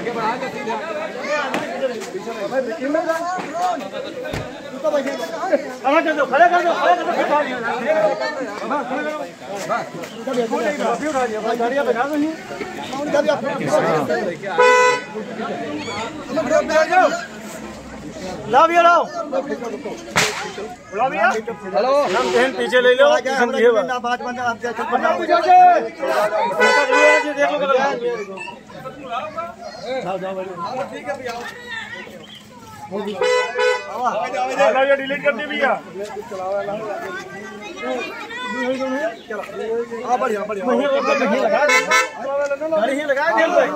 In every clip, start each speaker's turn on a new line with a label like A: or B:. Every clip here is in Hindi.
A: आगे बढ़ा के सीधे खड़ा कर दो गाड़ियां बना दो लाओ भैया लाओ भैया हेलो हम पीछे ले लो ये डिलीट कर दी भैया बढ़िया बढ़िया गाड़ी ही लगा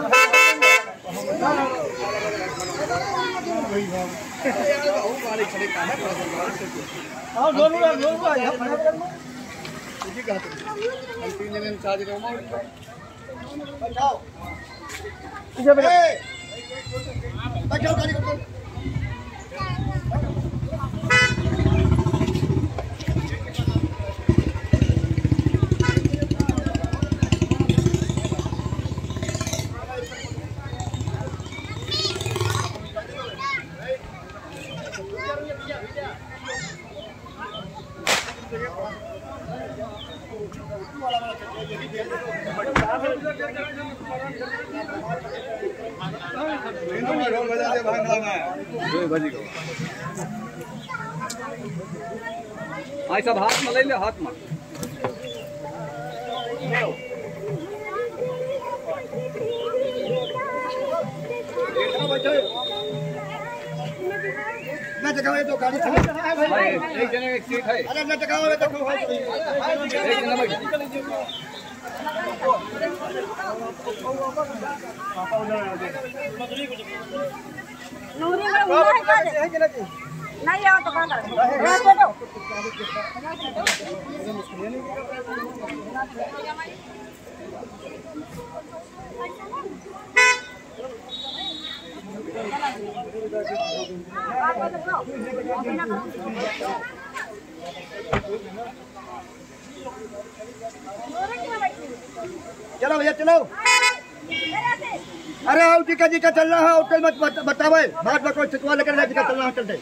A: भाई सब हाथ में ले ले हाथ में ना जगह तो गाड़ी चले भाई एक जने एक सीट है अरे ना जगह है तो एक जने बैठ नूरी में वो है नहीं आओ तो कहां कर चलो भैया चलो अरे आओ टिका जी का चल रहा है होटल मत बतावे बात में कोई छिटवा लेकर जी का चल रहा है चलते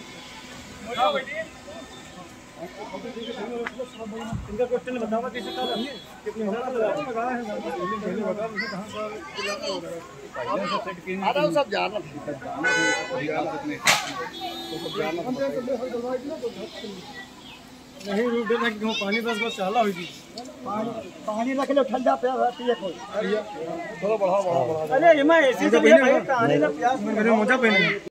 A: इनका क्वेश्चन बतावा किसी का कितने हजार सब जाना नहीं रूट देना कि पानी बस चाला हुई थी पानी रख लो ठंडा पिया पिए कोई थोड़ा बढ़ाओ अरे मैं ऐसी पानी ना प्यास मेरे मोजा पहने